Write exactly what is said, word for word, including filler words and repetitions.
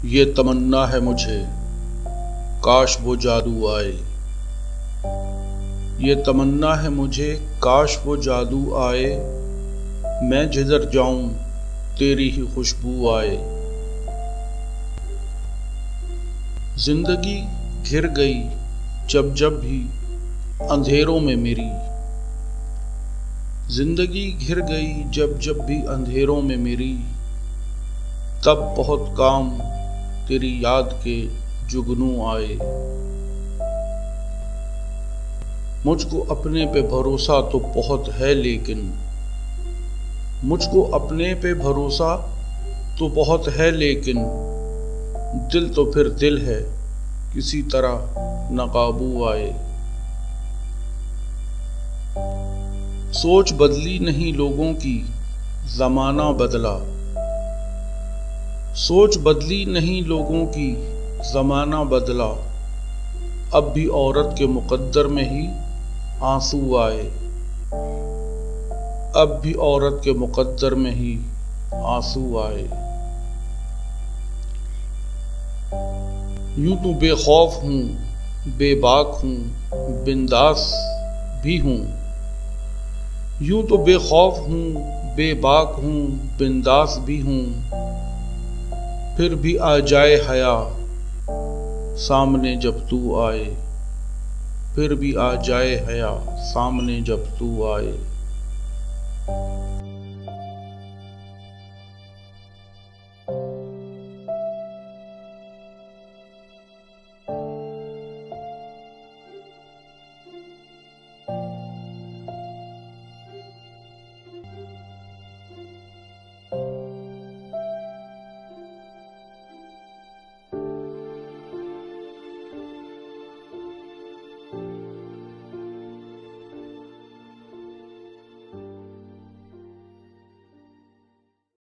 ये तमन्ना है मुझे, काश वो जादू आए। ये तमन्ना है मुझे, काश वो जादू आए। मैं जिधर जाऊं तेरी ही खुशबू आए। जिंदगी घिर गई जब जब भी अंधेरों में मेरी। जिंदगी घिर गई जब जब भी अंधेरों में मेरी। तब बहुत काम तेरी याद के जुगनू आए। मुझको अपने पे भरोसा तो बहुत है, लेकिन मुझको अपने पे भरोसा तो बहुत है लेकिन दिल तो फिर दिल है, किसी तरह नाकाबू आए। सोच बदली नहीं लोगों की, जमाना बदला। सोच बदली नहीं लोगों की, जमाना बदला। अब भी औरत के मुकद्दर में ही आंसू आए। अब भी औरत के मुकद्दर में ही आंसू आए। यूं तो बेखौफ हूँ, बेबाक हूँ, बिंदास भी हूँ। यूं तो बेखौफ हूँ, बेबाक हूँ, बिंदास भी हूँ। फिर भी आ जाए हया सामने जब तू आए। फिर भी आ जाए हया सामने जब तू आए।